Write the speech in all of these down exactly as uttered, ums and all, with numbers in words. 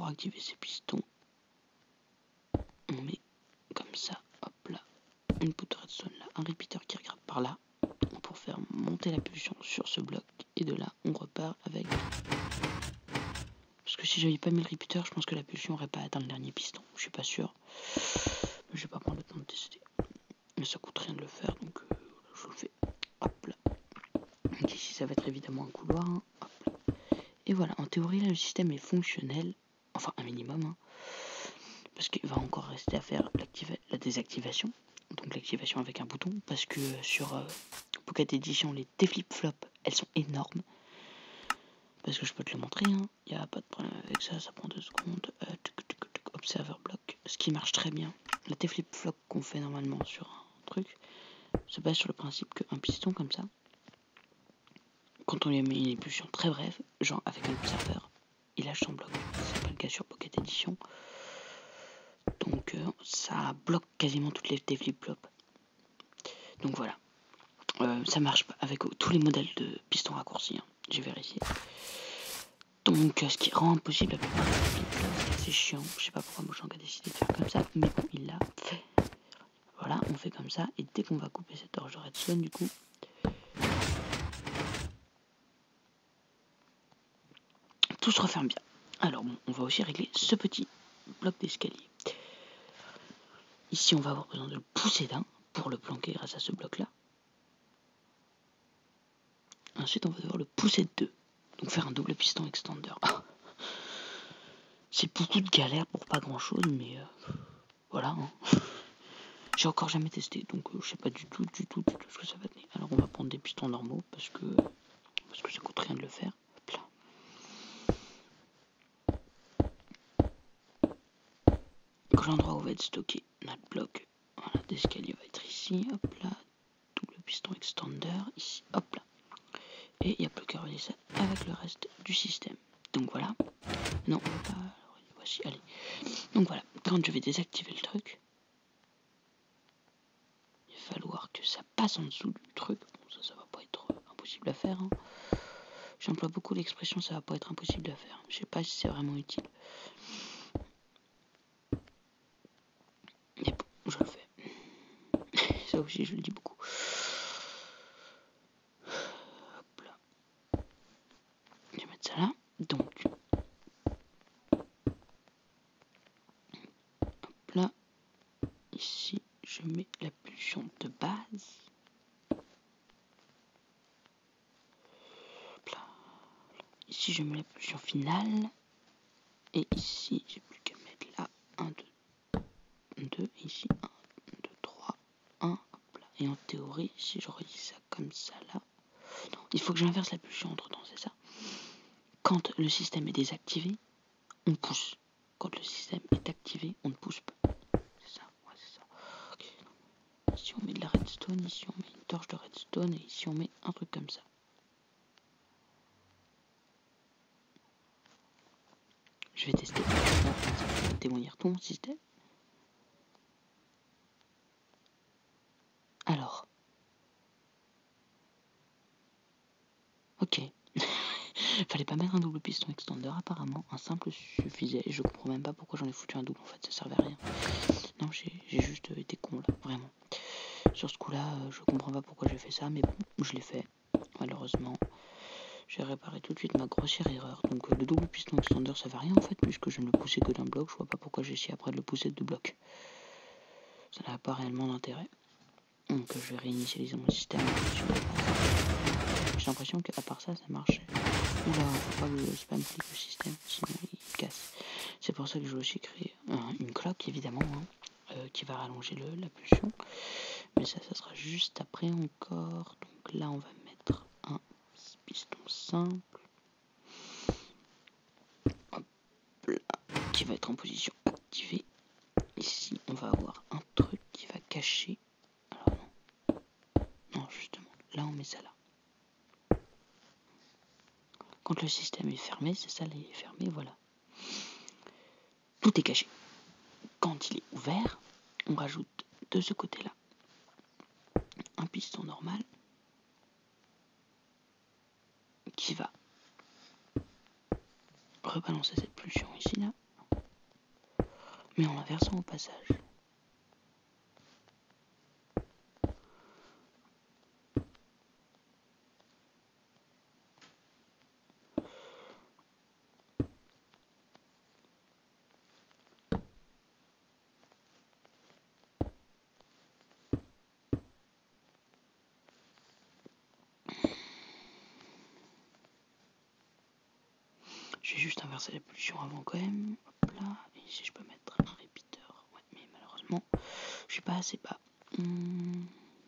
pour activer ces pistons, on met comme ça, hop là, une poutre redstone là, un repeater qui regarde par là, pour faire monter la pulsion sur ce bloc, et de là, on repart avec... Parce que si j'avais pas mis le repeater, je pense que la pulsion aurait pas atteint le dernier piston, je suis pas sûr. Mais je vais pas prendre le temps de tester. Mais ça coûte rien de le faire, donc euh, je le fais. Hop là. Donc ici, ça va être évidemment un couloir. Hein. Hop là. Et voilà, en théorie, là, le système est fonctionnel. Enfin, un minimum. Hein, parce qu'il va encore rester à faire la désactivation. Donc l'activation avec un bouton. Parce que euh, sur euh, Pocket Edition, les T-flip-flop, elles sont énormes. Parce que je peux te le montrer. Il hein. n'y a pas de problème avec ça. Ça prend deux secondes. Euh, tuc, tuc, tuc, observer block. Ce qui marche très bien. La T-flip-flop qu'on fait normalement sur un truc se base sur le principe qu'un piston comme ça, quand on lui met une impulsion très brève, genre avec un observeur, il lâche son bloc. C'est pas le cas sur Pocket Edition. Donc euh, ça bloque quasiment toutes les flip-flop. Donc voilà. Euh, ça marche pas avec tous les modèles de pistons raccourcis. Hein. J'ai vérifié. Donc euh, ce qui rend impossible la plupart des flip-flop, c'est chiant. Je sais pas pourquoi Mojang a décidé de faire comme ça, mais bon, il l'a fait. Voilà, on fait comme ça. Et dès qu'on va couper cette torche de redstone, du coup, tout se referme bien. Alors bon, on va aussi régler ce petit bloc d'escalier. Ici, on va avoir besoin de le pousser d'un pour le planquer grâce à ce bloc-là. Ensuite, on va devoir le pousser de deux. Donc faire un double piston extender. C'est beaucoup de galère pour pas grand-chose, mais euh, voilà. Hein. J'ai encore jamais testé, donc euh, je sais pas du tout, du tout, du tout ce que ça va donner. Alors on va prendre des pistons normaux parce que parce que ça coûte rien de le faire. Hop là. Donc l'endroit où va être stocké notre bloc, voilà, d'escalier va être ici, hop là, double piston extender, ici, hop là. Et il n'y a plus qu'à relier ça avec le reste du système. Donc voilà. Non, on va pas. Voici, allez. Donc voilà, quand je vais désactiver le truc, il va falloir que ça passe en dessous du truc. Bon, ça, ça va pas être impossible à faire. Hein. J'emploie beaucoup l'expression ça va pas être impossible à faire. Je sais pas si c'est vraiment utile. Mais bon, je le fais. Ça aussi, je le dis beaucoup. Hop là. Je vais mettre ça là. Donc, hop là. Ici, je mets la pulsion de base. Hop là. Ici, je mets la pulsion finale. Et ici, j'ai plus qu'à mettre là un, deux, deux. Ici, un, deux, trois, un. Hop là. Et en théorie, si je relis ça comme ça là. Non, il faut que j'inverse la pulsion entre temps, c'est ça. Quand le système est désactivé, on pousse. Quand le système est activé, on ne pousse pas. C'est ça, ouais, c'est ça. Okay. Ici, on met de la redstone, ici, on met une torche de redstone, et ici, on met un truc comme ça. Je vais tester. Là, ça va démolir tout mon système. Alors. Ok. Fallait pas mettre un double piston extender apparemment. Un simple suffisait. Je comprends même pas pourquoi j'en ai foutu un double. En fait, ça servait à rien. Non, j'ai juste été con là, vraiment. Sur ce coup-là, euh, je comprends pas pourquoi j'ai fait ça, mais bon, je l'ai fait. Malheureusement, j'ai réparé tout de suite ma grossière erreur. Donc euh, le double piston extender, ça va rien en fait, puisque je ne le poussais que d'un bloc. Je vois pas pourquoi j'ai essayé après de le pousser de deux blocs. Ça n'a pas réellement d'intérêt. Donc euh, je vais réinitialiser mon système. J'ai l'impression qu'à part ça, ça marche. Oula, faut pas que je spam click le système, sinon il casse. C'est pour ça que je vais aussi créer euh, une cloque, évidemment, hein, euh, qui va rallonger le, la pulsion. Mais ça, ça sera juste après encore. Donc là, on va mettre un piston simple. Hop là, qui va être en position activée. Ici, on va avoir un truc qui va cacher. Alors non. Non, justement, là, on met ça là. Quand le système est fermé, c'est ça, il est fermé, voilà. Tout est caché. Quand il est ouvert, on rajoute de ce côté-là un piston normal qui va rebalancer cette pulsion ici, là. mais en inversant au passage. Je vais juste inverser la pulsion avant quand même. Hop là. Et ici je peux mettre un répéteur. Ouais, mais malheureusement, je suis pas assez bas. Hum.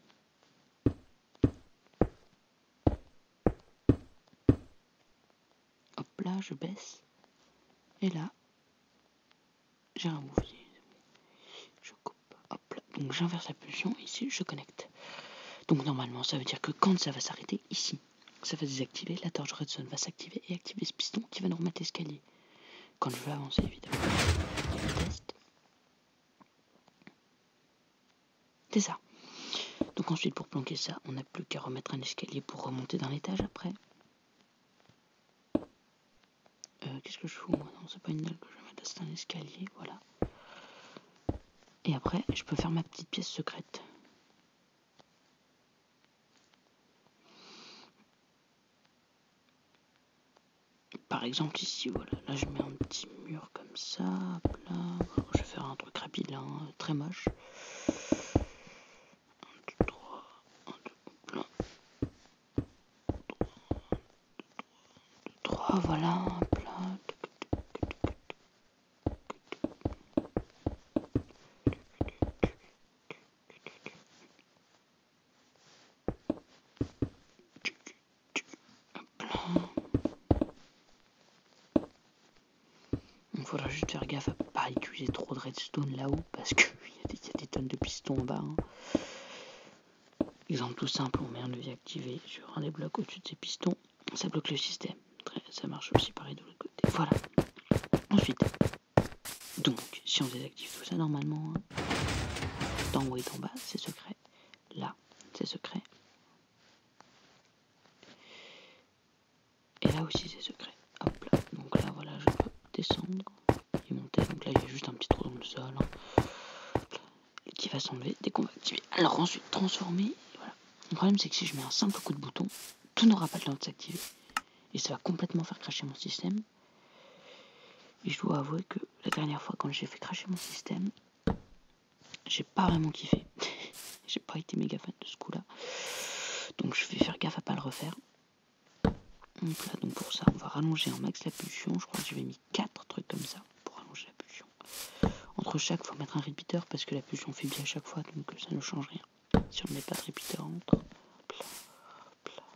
Hop là, je baisse. Et là, j'ai un bouvier. Je coupe. Hop là. Donc j'inverse la pulsion. Et ici, je connecte. Donc normalement, ça veut dire que quand ça va s'arrêter ici, ça va désactiver, la torche redstone va s'activer et activer ce piston qui va nous remettre l'escalier. Quand je veux avancer, évidemment. Je teste. C'est ça. Donc ensuite, pour planquer ça, on n'a plus qu'à remettre un escalier pour remonter d'un étage après. Euh, Qu'est-ce que je fous moi? Non, c'est pas une dalle que je vais mettre, c'est un escalier, voilà. Et après, je peux faire ma petite pièce secrète. Par exemple ici, voilà, là je mets un petit mur comme ça, hop là, alors, je vais faire un truc rapide là, hein, très moche. un, deux, trois, un, deux, hop là. trois, voilà, hop là. Il faudra juste faire gaffe à pas utiliser trop de redstone là-haut parce qu'il y, y a des tonnes de pistons en bas. Hein. Exemple tout simple, on met un levier activé sur un des blocs au-dessus de ces pistons, ça bloque le système. Ça marche aussi pareil de l'autre côté. Voilà. Ensuite, donc, si on désactive tout ça normalement, hein, d'en haut et d'en bas, c'est secret. Là, c'est secret. Et là aussi, c'est secret. Hop là. Donc là, voilà, je peux descendre et monter. Donc là, il y a juste un petit trou dans le sol hein, qui va s'enlever dès qu'on va activer. Alors ensuite, transformer. Voilà. Le problème, c'est que si je mets un simple coup de bouton, tout n'aura pas le temps de s'activer. Et ça va complètement faire cracher mon système. Et je dois avouer que la dernière fois, quand j'ai fait cracher mon système, j'ai pas vraiment kiffé. J'ai pas été méga fan de ce coup-là. Donc je vais faire gaffe à pas le refaire. Donc là, donc pour ça, on va rallonger un max la pulsion. Je crois que j'avais mis quatre trucs comme ça pour rallonger la pulsion. Entre chaque, il faut mettre un répéteur parce que la pulsion fait bien à chaque fois, donc ça ne change rien. Si on ne met pas de répéteur entre. Hop là, hop là.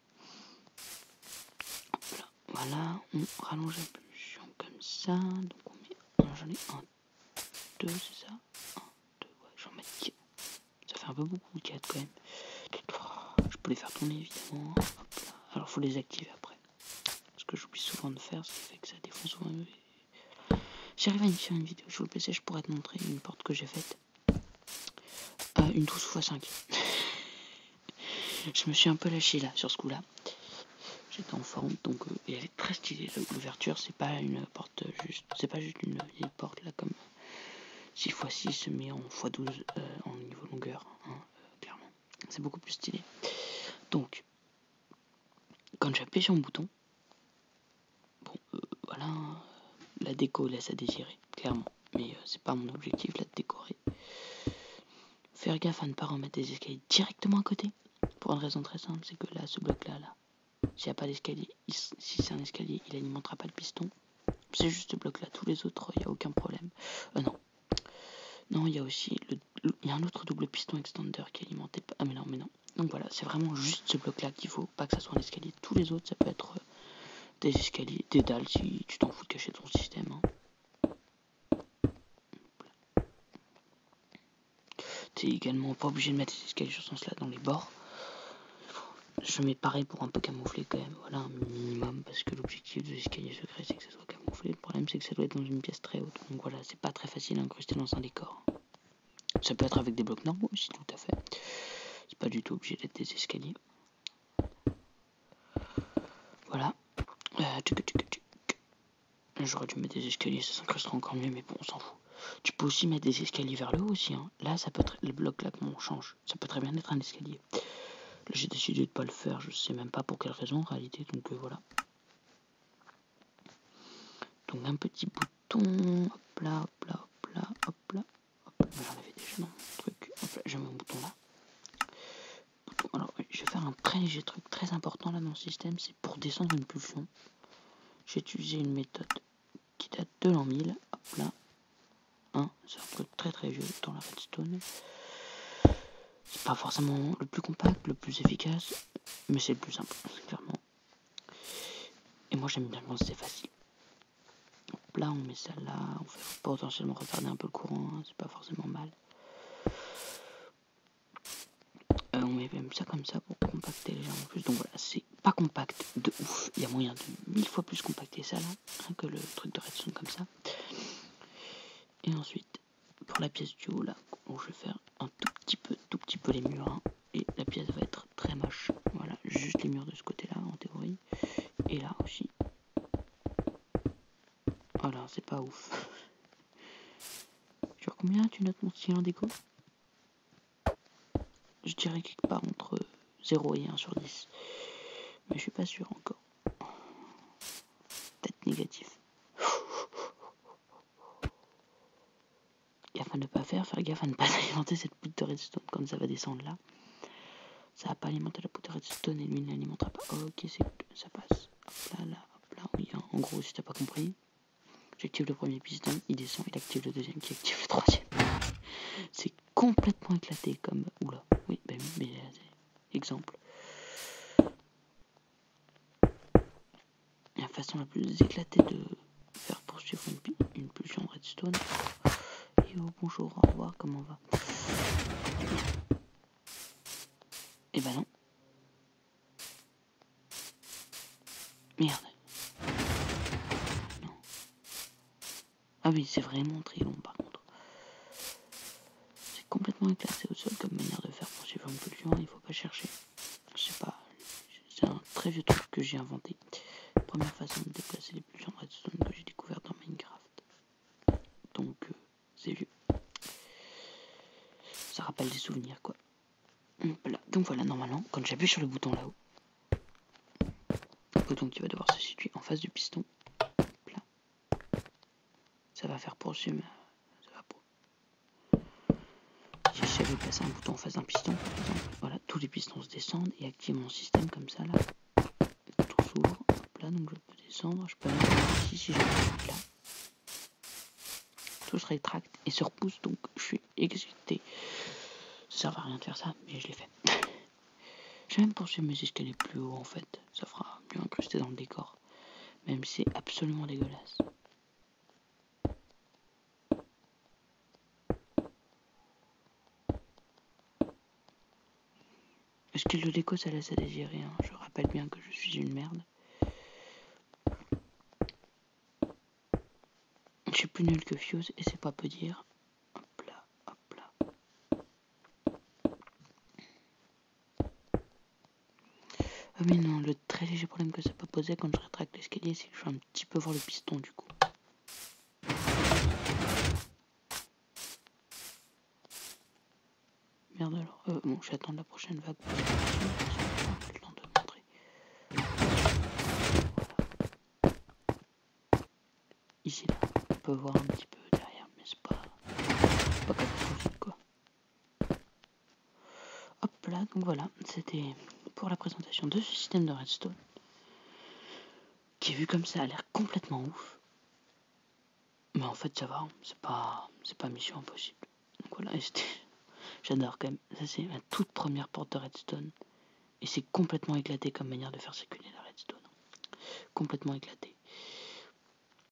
Hop là. Voilà, on rallonge la pulsion comme ça. Donc on met. J'en ai un, deux, c'est ça? Un, deux, ouais, j'en mets quatre. Ça fait un peu beaucoup, quatre quand même. Je peux les faire tourner évidemment. Hop là. Alors faut les activer après. Ce que j'oublie souvent de faire, ce qui fait que ça défonce souvent. J'arrive à y faire une vidéo sur le P C, je pourrais te montrer une porte que j'ai faite. Euh, une douze fois cinq. Je me suis un peu lâché là sur ce coup là. J'étais en forme donc euh, et elle est très stylée l'ouverture, c'est pas une porte juste. C'est pas juste une vieille porte là comme six fois six mais en fois douze euh, en niveau longueur, hein, euh, clairement. C'est beaucoup plus stylé. Donc quand j'appuie sur mon bouton, bon euh, voilà, la déco laisse à désirer, clairement. Mais euh, c'est pas mon objectif là de décorer. Faire gaffe à ne pas remettre des escaliers directement à côté. Pour une raison très simple, c'est que là, ce bloc là, là, s'il n'y a pas d'escalier, si c'est un escalier, il alimentera pas le piston. C'est juste ce bloc là, tous les autres, il n'y a aucun problème. Euh non. Non, il y a aussi le, le, il y a un autre double piston extender qui alimentait pas. Ah mais non, mais non. Donc voilà, c'est vraiment juste ce bloc là qu'il faut, pas que ça soit un escalier. Tous les autres, ça peut être euh, des escaliers, des dalles si tu t'en fous de cacher ton système. Hein. T'es également pas obligé de mettre des escaliers sur ce sens là dans les bords. Je mets pareil pour un peu camoufler quand même, voilà, un minimum, parce que l'objectif de l'escalier secret c'est que ça soit camouflé. Le problème c'est que ça doit être dans une pièce très haute, donc voilà, c'est pas très facile à incruster dans un décor. Ça peut être avec des blocs normaux aussi, tout à fait. C'est pas du tout obligé d'être des escaliers. Voilà. Euh, tchic, tchic, tchic. J'aurais dû mettre des escaliers, ça s'incrustera encore mieux, mais bon, on s'en fout. Tu peux aussi mettre des escaliers vers le haut aussi. Hein. Là, ça peut être le bloc là qu'on change. Ça peut très bien être un escalier. Là, j'ai décidé de pas le faire. Je sais même pas pour quelle raison en réalité. Donc euh, voilà. Donc un petit bouton. Hop là, hop là, hop là, hop là. Hop là. J'en avais déjà dans mon truc. Hop là, j'ai mon bouton là. Bouton. Alors, oui, je vais faire un très léger truc très important là dans le système. C'est pour descendre une pulsion. J'ai utilisé une méthode qui date de l'an mille. Hop là. Hein, c'est un truc très très vieux dans la redstone. C'est pas forcément le plus compact, le plus efficace, mais c'est le plus simple, clairement. Et moi j'aime bien quand c'est facile. Hop là, on met ça là, on fait potentiellement retarder un peu le courant, hein, c'est pas forcément mal. Euh, on met même ça comme ça pour compacter légèrement plus. Donc voilà, c'est pas compact de ouf. Il y a moyen de mille fois plus compacter ça là, hein, que le truc de redstone comme ça. Et ensuite, pour la pièce du haut là, bon, je vais faire un tout petit peu, tout petit peu les murs. Hein, et la pièce va être très moche. Voilà, juste les murs de ce côté-là en théorie. Et là aussi. Voilà, c'est pas ouf. Genre combien tu notes mon style en déco? Je dirais quelque part entre zéro et un sur dix. Mais je suis pas sûr encore. Peut-être négatif. Gaffe à ne pas faire, faire gaffe à ne pas alimenter cette poudre de redstone quand ça va descendre là. Ça va pas alimenter la poudre de redstone et lui ne l'alimentera pas. Ok, c'est ça passe. Hop là, là, hop là, oui. Hein. En gros, si t'as pas compris, j'active le premier piston, il descend, il active le deuxième, qui active le troisième. C'est complètement éclaté comme... Oula, oui, ben oui, mais exemple. La façon la plus éclatée de faire poursuivre une, une pulsion de redstone. Et oh, bonjour, au revoir, comment on va? Et ben non. Merde. Non. Ah oui, c'est vraiment très long par contre. C'est complètement éclaté au sol comme manière de faire poursuivre une pulsion, il faut pas chercher. Je sais pas, c'est un très vieux truc que j'ai inventé. Première façon de déplacer les pulsions de redstone que j'ai découvert dans Minecraft. Donc euh, c'est vieux. Ça rappelle des souvenirs quoi. Voilà. Donc voilà, normalement, quand j'appuie sur le bouton là-haut, le bouton qui va devoir se situer en face du piston, là, ça va faire poursuivre. Ça va pour... Si j'avais placé un bouton en face d'un piston, par exemple, voilà, tous les pistons se descendent et activent mon système comme ça là. Tout s'ouvre, hop là, donc je peux descendre, je peux aller ici si je veux là. Tout se rétracte et se repousse, donc je suis exécuté. Ça sert à rien de faire ça, mais je l'ai fait. Je vais même poursuivre mes escaliers plus haut en fait, ça fera mieux incrusté dans le décor. Même si c'est absolument dégueulasse. Est-ce que le déco ça laisse à désirer hein. Je rappelle bien que je suis une merde. Je suis plus nul que Fuse et c'est pas peu dire. Hop là, hop là. Ah mais non, le très léger problème que ça peut poser quand je rétracte l'escalier, c'est que je vais un petit peu voir le piston du coup. Merde alors. Euh, bon, j'attends la prochaine vague. Le temps de montrer. Voilà. Ici là, on peut voir un petit peu derrière, mais c'est pas, c'est pas catastrophique quoi. Hop là, donc voilà, c'était pour la présentation de ce système de redstone. Qui vu comme ça a l'air complètement ouf. Mais en fait ça va, c'est pas, c'est pas mission impossible. Donc voilà, j'adore quand même. Ça c'est ma toute première porte de redstone. Et c'est complètement éclaté comme manière de faire circuler la redstone. Complètement éclaté.